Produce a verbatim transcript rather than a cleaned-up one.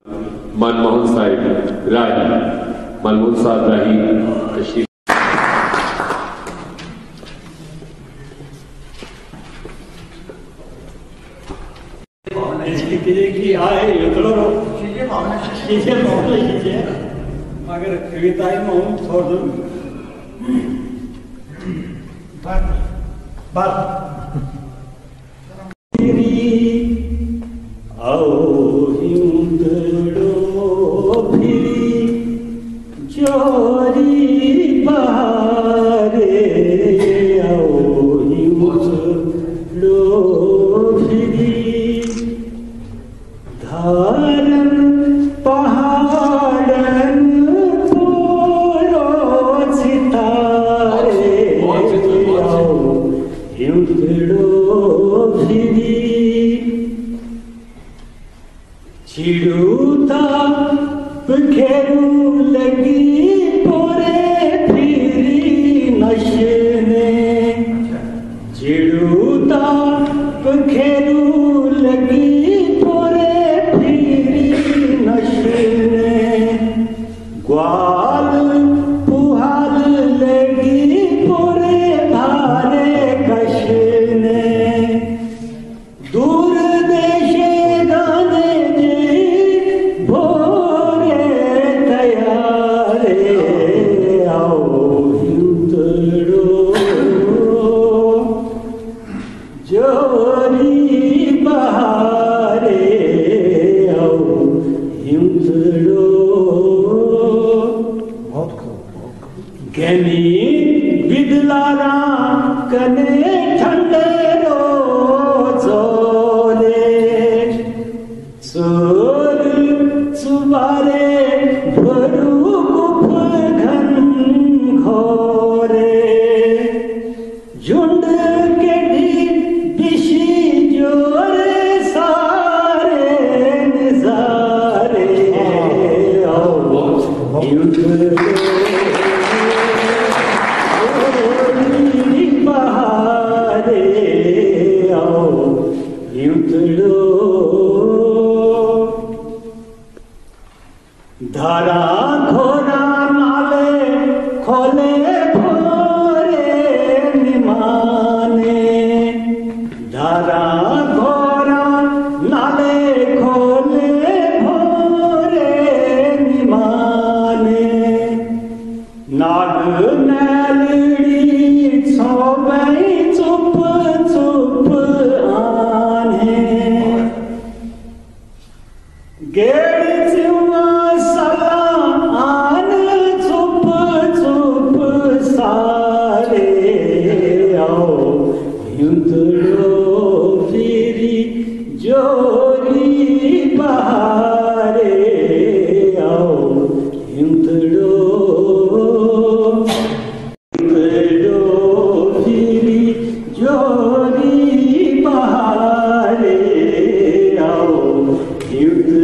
मनमोहन साहिब राही मनमोहन साहब राही तशरीफ मगर कविताएं में छोड़ दो आओ हिंदड़ो फिरी चोरी बारे आओ हिंदड़ो फिरी धारन पहाड़न पोरो सितारे आओ हिंदड़ो फिरी चिड़ूता खेरू लगी पोरे फिरी नशने चिड़ूता खेरू लगी पोरे फिरी नशने ग्वाल पुहाल लगी पोरे भारे कशने दूर देशे गाने बिदलारा कने ठंडरो जोरे सोर सुबारे भरू गुफ घन घोरे झुंड के दिशी जोरे सारे नजारे आओ युद्ध धारा घोरा नाले खोले भोरे निमाने धारा घोरा नाले खोले भोरे निमाने नाग नैलड़ी सोबई चुप चुप आने गेड़ जोरी बहारे आओ हिंदड़ो हिंदड़ो फिरी जोरी बहारे आओ हिंदड़ो